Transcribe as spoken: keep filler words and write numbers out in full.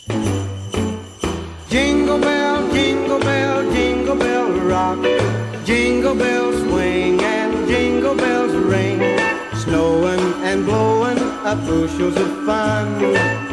Jingle bell, jingle bell, jingle bell rock. Jingle bells swing and jingle bells ring. Snowing and blowing up bushels of fun.